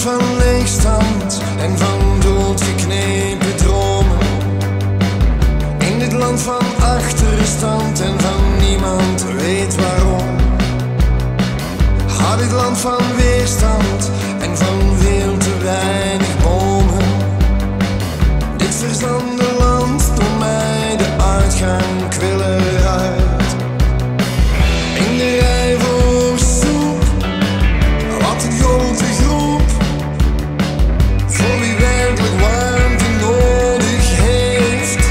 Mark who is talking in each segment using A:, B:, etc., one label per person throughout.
A: land van leegstand en van doodgeknepen dromen. In dit land van achterstand en van niemand weet waarom. Had dit land van weerstand en van veel te weinig bomen. Dit verzande land door mij de uitgang kwil eruit. In de rij voor soep, wat een grote groep. Voor wie werkelijk warmte nodig heeft.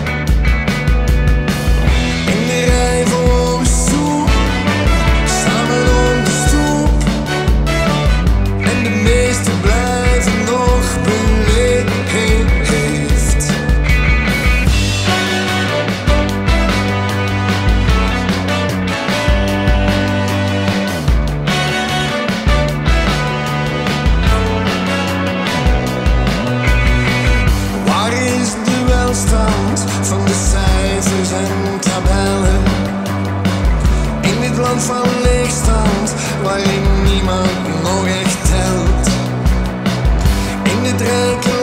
A: In de rij voor soep, samen op de stoep. En de meesten blijven nog beleefd. Waar is de welstand van de cijfers en tabellen? In dit land van leegstand, waarin niemand nog echt telt. In dit rijke